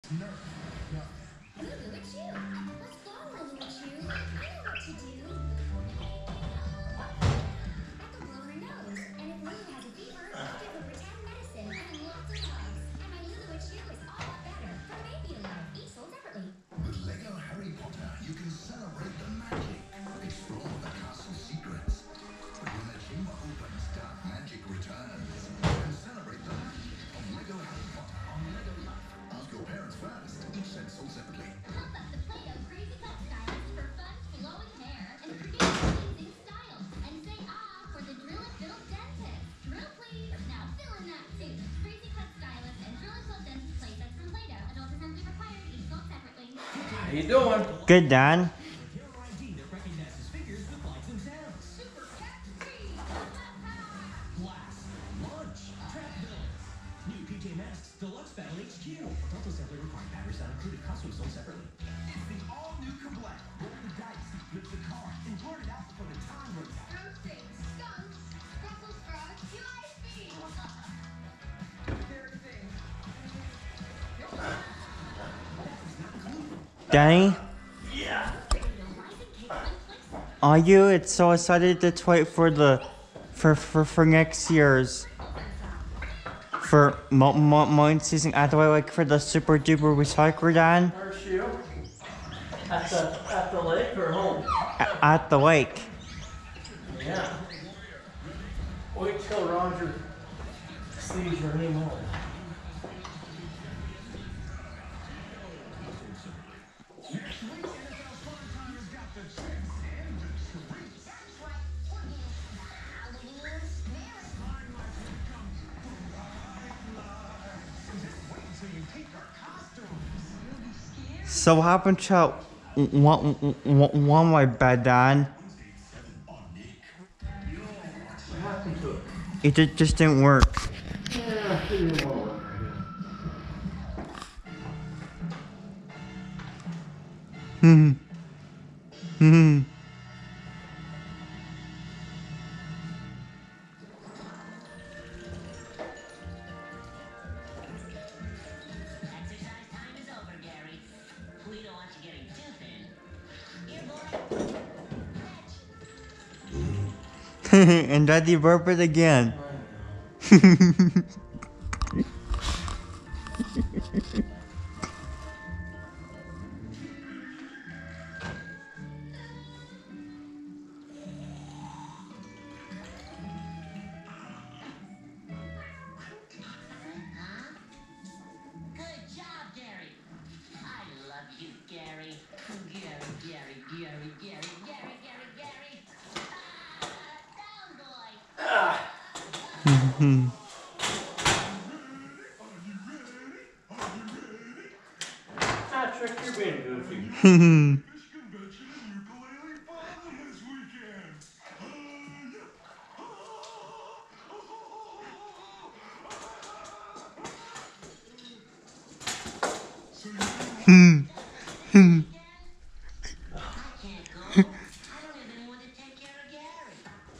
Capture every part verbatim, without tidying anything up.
How you doing? Good, Dan. Danny? Yeah. Are you? It's so excited to wait for the for for for next year's for mo mo mine season. I wait like for the super duper recycler, Dan. Where's you? At the at the lake or home? A- at the lake. Yeah. Wait till Roger sees your name on. So what happened to one one one my bed, Dan? What happened to it? It just just didn't work. Yeah, it didn't want to work. Hmm. Hmm. Exercise time is over, Gary. We don't want you getting too thin. Here, boy. And Daddy burped it again. Good job, Gary. I love you, Gary. Gary, Gary, Gary, Gary, Gary, Gary, Gary. Ah, down, boy. Patrick, you're being goofy. I can't go. I don't have anyone to take care of Gary.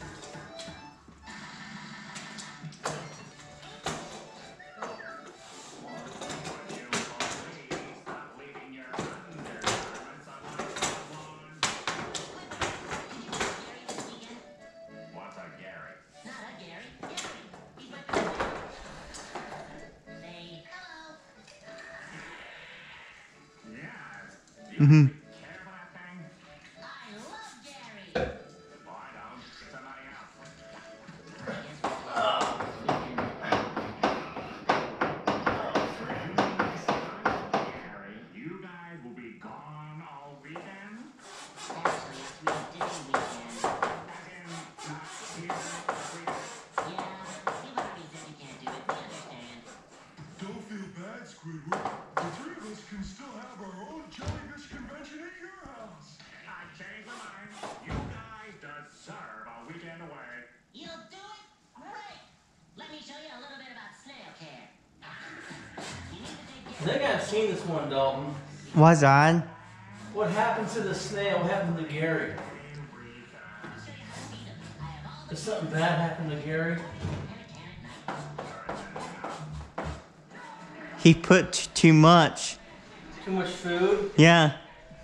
What's a Gary? Not a Gary. Gary. He's my cousin. Say hello. Yes. Do you Mhm. actually care for that thing? I love Gary. Well, I don't. Somebody else. Gary, you guys will be gone all weekend? Actually, it's three-day weekend. As in, not here this weekend? Yeah, you've already said you can't do it. We understand. Don't feel bad, Squidward. The three of us can still have our own jellyfish convention at your house. I changed my mind. You guys deserve a weekend away. You'll do it? Great! Let me show you a little bit about snail care. You need to take I care think I've seen this one, Dalton. Was on? What happened to the snail? What happened to Gary? I'll show you how to feed them. I have all the Did something bad happen to Gary? He put t- too much Too much food. Yeah.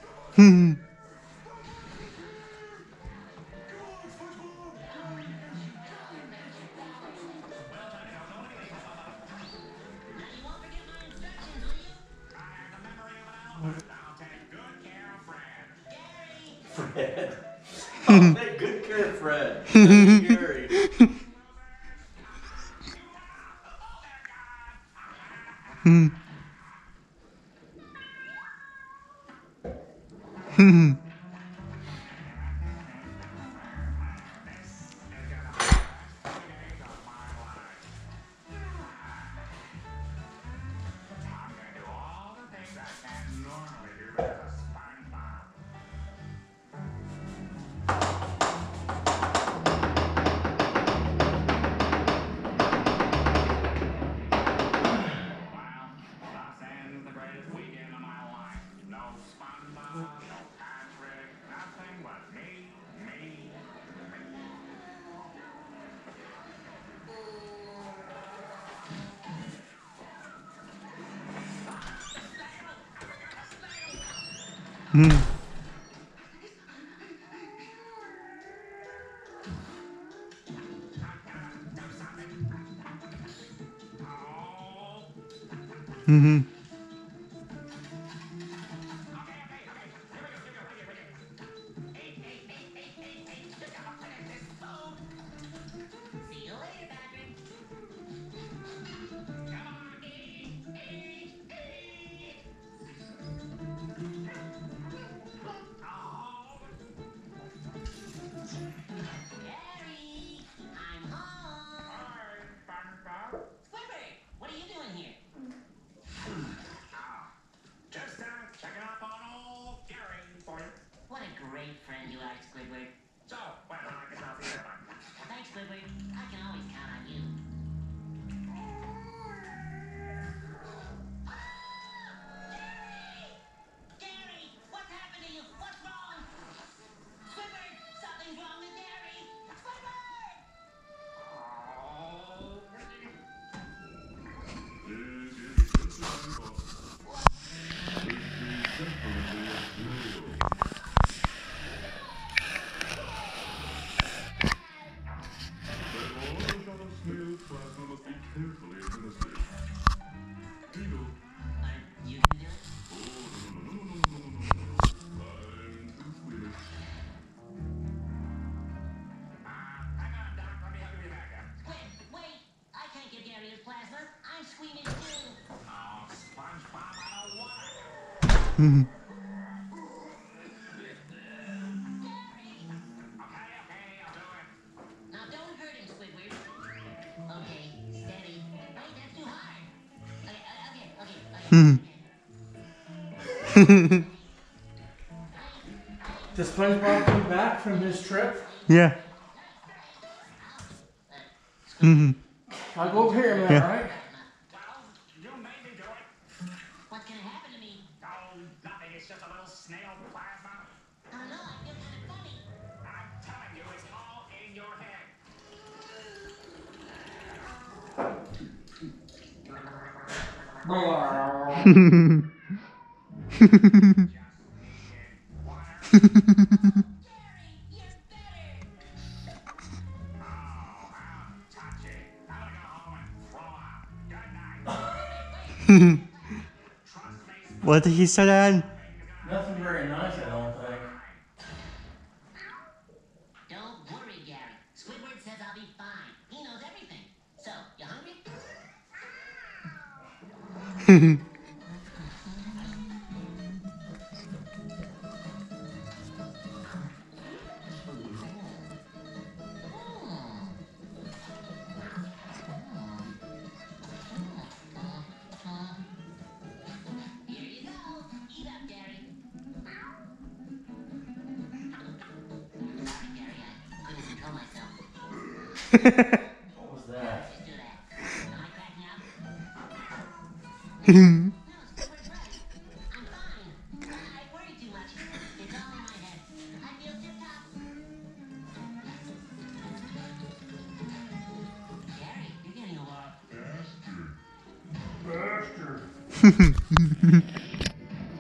Fred. I'll take good care of Fred. That's Gary. Hmm. Mm-hmm. See you later, Patrick. Come on, eat, eat, eat. Gary, I'm home. Squidward, what are you doing here? Just uh, checking up on old Gary for you. What a great friend you are, Squidward. So, well, I guess I'll see you later. Thanks, Squidward. I can always count on you. Gary! What's happened to you? What's wrong? Squidward! Something's wrong with Gary! Squidward! Are you gonna do it? Squid, wait! I can't give Gary his plasma. I'm squeamish too. Oh, SpongeBob, I don't want it. Mm-hmm. Gary! Okay, okay, I'll do it. Now don't hurt him, Squidward. Okay, steady. Wait, that's too hard. Okay, uh, okay, okay, okay. Hmm. Does SpongeBob come back from his trip? Yeah. Mm-hmm. I'll go over here a minute, Yeah. alright? Well, you made me do it. What's gonna happen to me? Oh, nothing. It's just a little snail plasma. I don't know, I feel kind of funny. I'm telling you, it's all in your head. Gary, you're better! Oh, how touching. I'm gonna go home and throw up. Good night. Trust me, What did he say, Dad? Nothing very nice, I don't think. Don't worry, Gary. Squidward says I'll be fine. He knows everything. So, you hungry? Here you go. Eat up, Gary. Sorry, Gary. I couldn't control myself. What was that? Just do that. Am I cracking up? No, Squidward's right. I'm fine. I worry too much. It's all in my head. I feel tip-top. Gary, you're getting a lot. Bastard.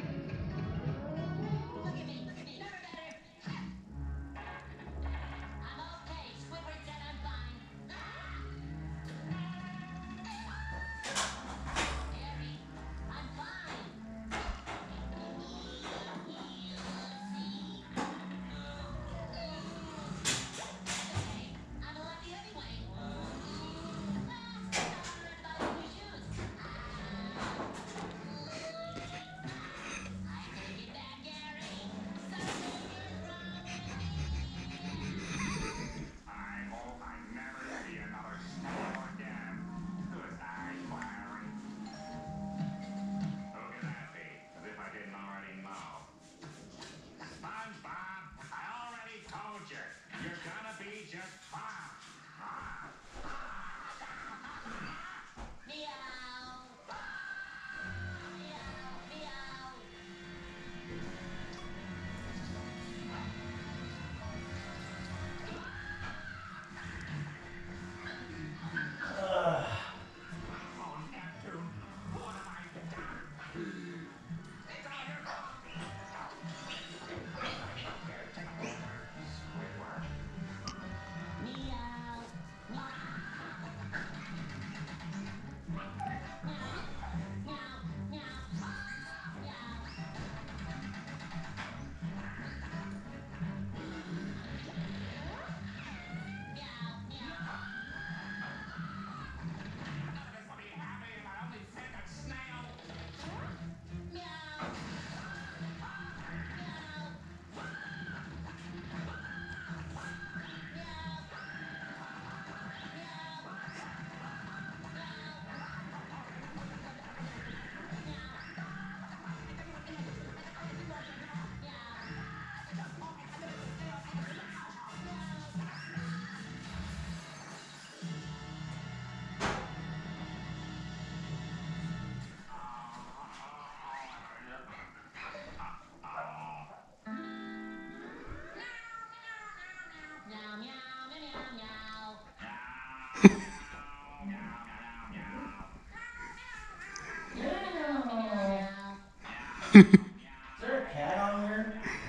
there a cat on here?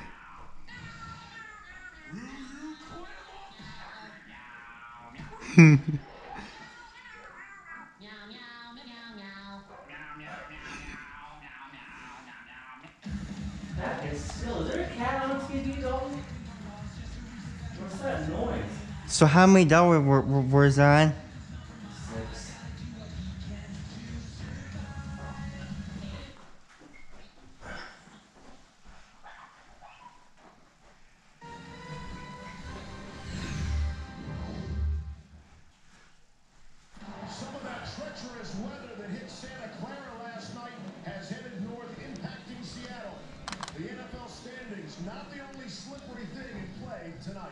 Meow, meow, meow, meow. That is still. Is there a cat on T V, Dalton? What's that noise? So how many dollars were, were, was that? Six. Some of that treacherous weather that hit Santa Clara last night has headed north, impacting Seattle. The N F L standings, not the only slippery thing in play tonight.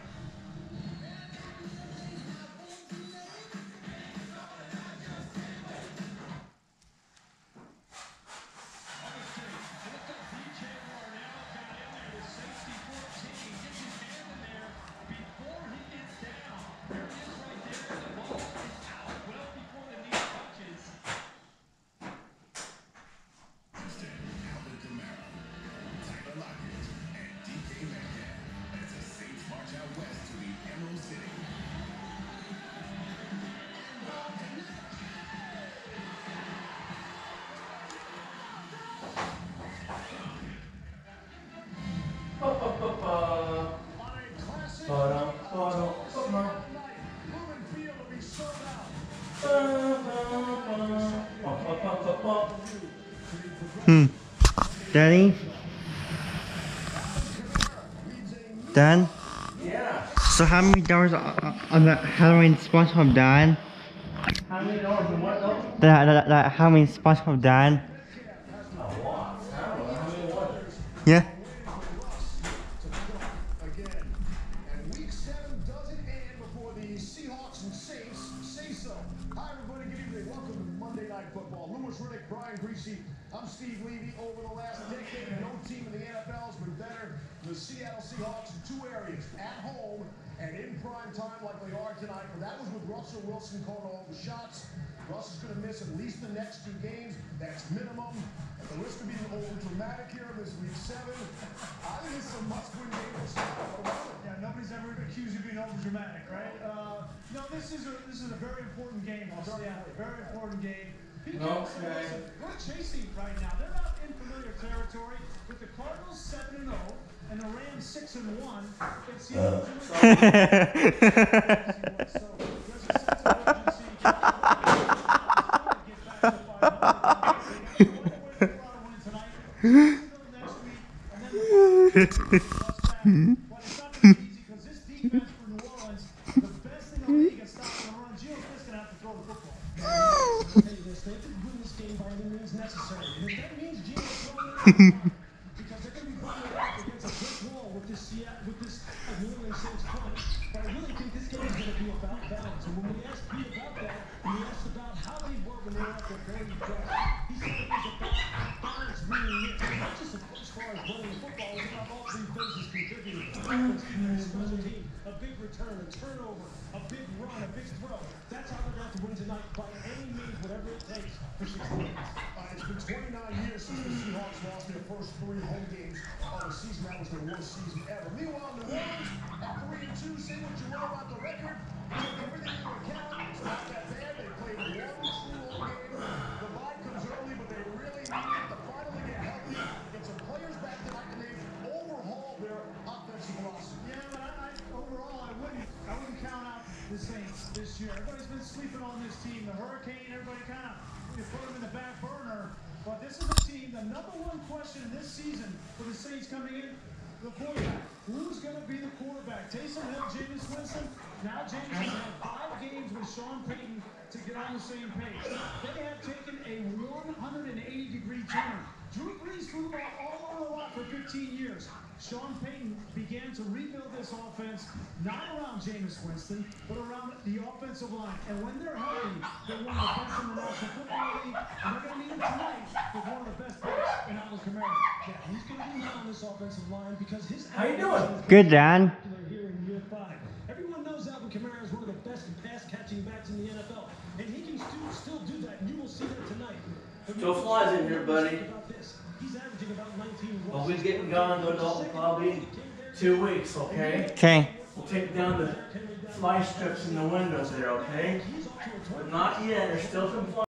Hmm. Daddy? Dan? Yeah. So how many dollars on on the Halloween SpongeBob Dan? How many dollars in what, Dalton? That, that, that Halloween SpongeBob Dan? A lot. I don't know. How many was it? Yeah. Again, and week seven doesn't end before the Seahawks and Saints say so. Hi, everybody. Good evening. Welcome to Monday Night Football. Lewis Riddick, Brian Greasy. I'm Steve Levy. Over the last decade, no team in the N F L has been better than the Seattle Seahawks in two areas: at home and in prime time, like they are tonight. But that was with Russell Wilson calling all the shots. Russ is going to miss at least the next two games. That's minimum. At the risk of being over dramatic here in this week seven, I think it's a must-win game for Seattle. What about it? Yeah, nobody's ever accused you of being over dramatic, right? Uh, no, this is a this is a very important game for Seattle. Very important game. Because, Okay. listen, we're chasing right now. They're not in familiar territory with the Cardinals seven and zero and the Rams six and one. It's the uh. So there's a sense of urgency. But it's not going to be easy because this defense for New Orleans, the best in the league at stopping the run. Gio Smith's going to have to throw the football. I'll tell you this, they have to win this game by any means necessary. And if that means Gio throwing it, because they're going to be running it up against a brick wall with this Seattle, with this New Orleans Saints front. But I really think this game is going to be about balance. And when we asked Pete about that, and we asked about how they were when they were at their very best, he said it was about balance winning it. Not just as far as running the football, it was about all three phases contributing. Offense, defense, special team, a big return, a turnover, a big run, a big throw. That's how they're going to have to win tonight by any means, whatever it takes for six wins. Uh, it's been twenty-nine years since the Seahawks lost their first three home games of the season. That was their worst season ever. Meanwhile, New Orleans at three and two. Say what you will about the record, take everything into account. It's not that bad. They played one true home game. The bye comes early, but they really need it to finally get healthy, get some players back tonight, and they've overhauled their offensive philosophy. Yeah, but I, I, overall, I wouldn't, I wouldn't count out the Saints this year. Everybody's been sleeping on this team. The Hurricane, everybody kind of you put them in the back burner. But this is a team. The number one question this season for the Saints coming in, the quarterback. Who's going to be the quarterback? Taysom Hill, Jameis Winston. Now Jameis has had five games with Sean Payton to get on the same page. They have taken a one hundred eighty degree turn. Drew Brees threw the ball all over the lot for fifteen years. Sean Payton began to rebuild this offense, not around Jameis Winston, but around the offensive line. And when they're healthy, they're one of the best in the National Football League. And they're going to need him tonight with one of the best backs in Alvin Kamara. Yeah, he's going to be on this offensive line because his How you doing? Good, Dan. Here in year five. Everyone knows Alvin Kamara is one of the best pass-catching backs in the N F L. And he can still, still do that, and you will see that tonight. Joe Fly's in here, buddy. About this. He's averaging about nineteen But we're getting gone to Dalton probably two weeks, okay? Okay. We'll take down the fly strips in the windows there, okay? But not yet. There's still some fly.